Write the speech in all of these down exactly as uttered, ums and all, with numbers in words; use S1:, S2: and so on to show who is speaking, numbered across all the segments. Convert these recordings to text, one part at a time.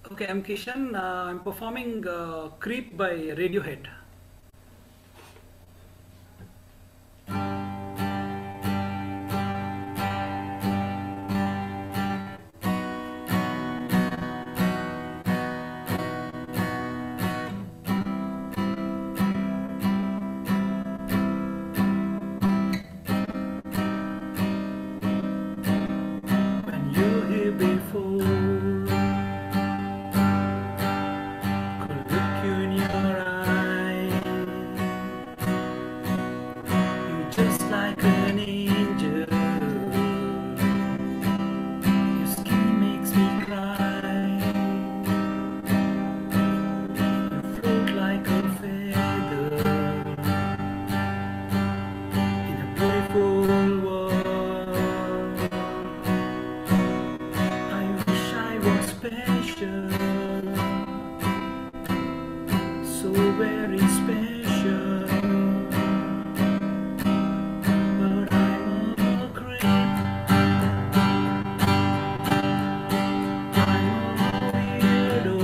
S1: Okay, I'm Kishan. Uh, I'm performing uh, Creep by Radiohead. When you're here before, could look you in your eye. You're just like an angel. Your skin makes me cry. You float like a feather in a beautiful world. I wish I was special, so very special, but I'm a creep. I'm a weirdo.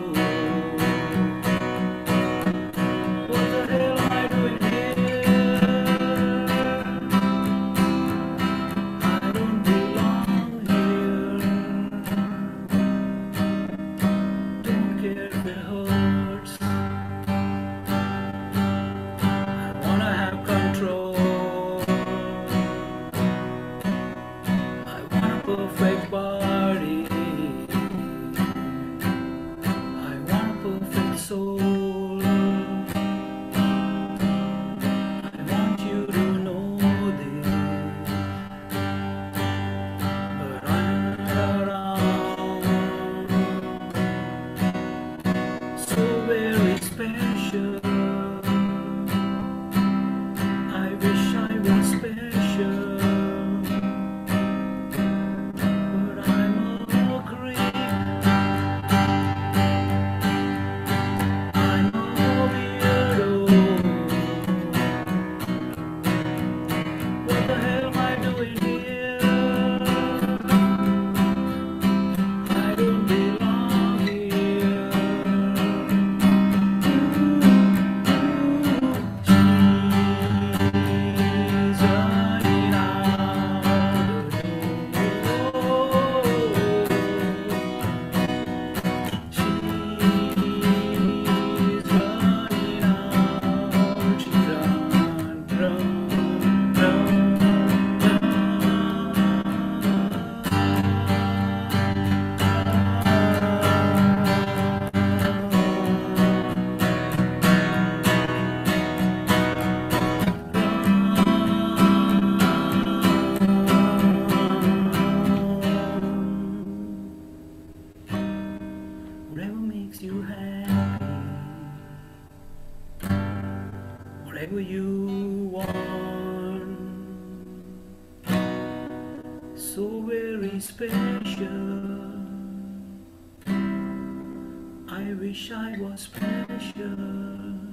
S1: What the hell am I doing here? I don't belong here. Don't care if it hurts. I wanna have control. I want a perfect body. I want a perfect soul. I want you to know this, but I'm not around. So very special. I wish I was special, but I'm a creep. I'm a weirdo. What the hell am I doing here? I don't belong here. She's running out the door. She's running out. She run, run, run, Whatever makes you happy, whatever you want, so very special. I wish I was special.